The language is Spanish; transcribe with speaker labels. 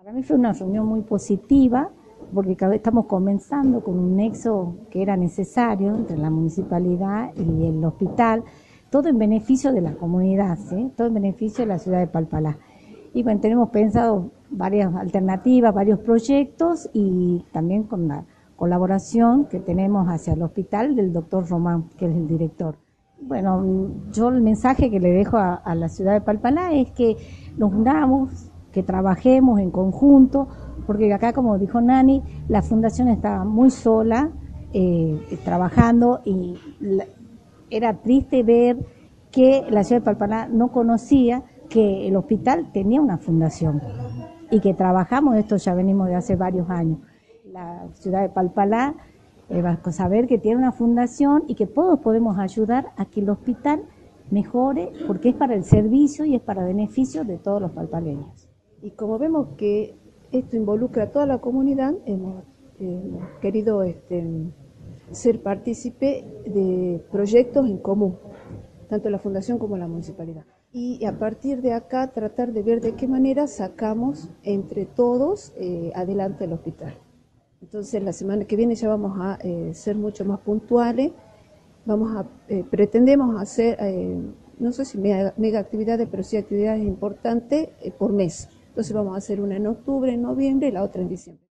Speaker 1: Para mí fue una reunión muy positiva porque estamos comenzando con un nexo que era necesario entre la municipalidad y el hospital, todo en beneficio de la comunidad, ¿sí? Todo en beneficio de la ciudad de Palpalá. Y bueno, tenemos pensado varias alternativas, varios proyectos y también con la colaboración que tenemos hacia el hospital del doctor Román, que es el director. Bueno, yo el mensaje que le dejo a la ciudad de Palpalá es que nos unamos, que trabajemos en conjunto, porque acá, como dijo Nani, la fundación estaba muy sola trabajando y era triste ver que la ciudad de Palpalá no conocía que el hospital tenía una fundación y que trabajamos, esto ya venimos de hace varios años. La ciudad de Palpalá va a saber que tiene una fundación y que todos podemos ayudar a que el hospital mejore porque es para el servicio y es para beneficio de todos los palpaleños.
Speaker 2: Y como vemos que esto involucra a toda la comunidad, hemos querido ser partícipe de proyectos en común, tanto la Fundación como la Municipalidad. Y a partir de acá tratar de ver de qué manera sacamos entre todos adelante el hospital. Entonces la semana que viene ya vamos a ser mucho más puntuales, pretendemos hacer, no sé si mega actividades, pero sí actividades importantes por mes. Entonces vamos a hacer una en octubre, en noviembre y la otra en diciembre.